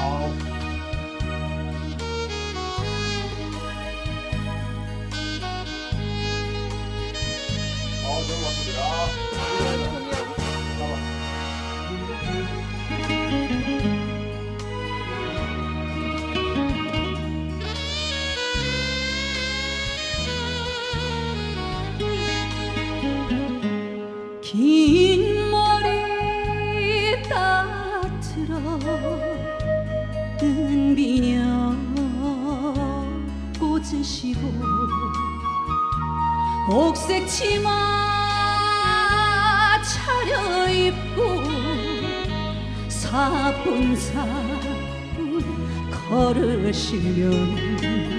너무 맞습니다. 긴 머리 따뜻러 은비녀 꽂으시고 옥색 치마 차려입고 사뿐사뿐 걸으시면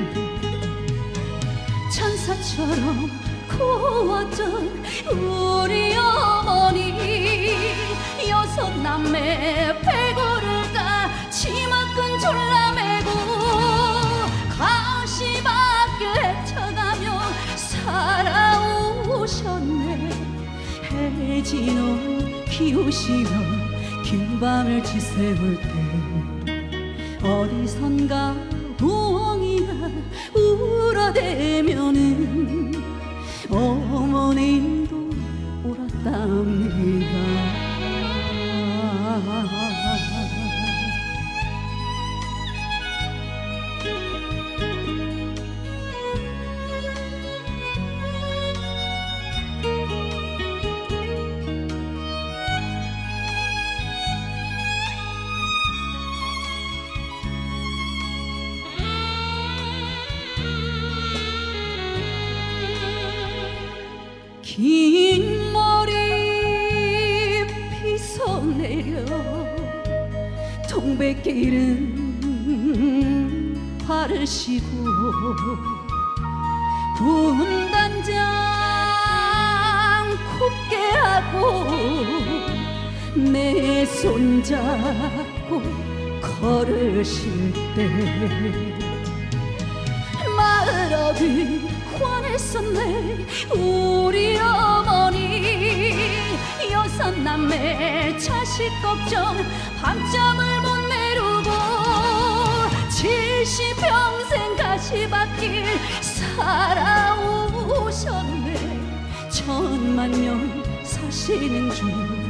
천사처럼 고왔던 우리 어머니 여섯 남매 배고를 다 치마끈 졸라매고 가시밭길 쳐가며 살아오셨네. 해진옷 키우시며 긴 밤을 지새울 때 어디선가 부엉이가 울어대면은 어머니도 울었답니다. 긴 머리 빗어내려 동백길은 바르시고 분단장 굽게 하고 내 손잡고 걸으실 때 마을 어디 환했었네. 우리 어머니 여섯 남매 자식 걱정 밤잠을 못 내루고 70평생 가시밭길 살아오셨네. 천만년 사시는 줄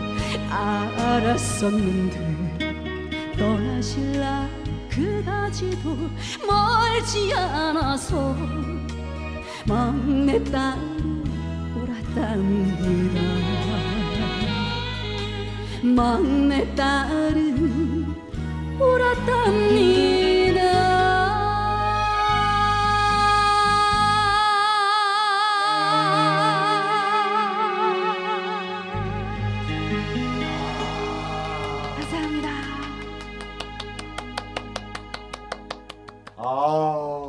알았었는데 떠나실 날 그다지도 멀지 않아서 막내딸 울었답니다. 막내딸은 울었답니다. 감사합니다.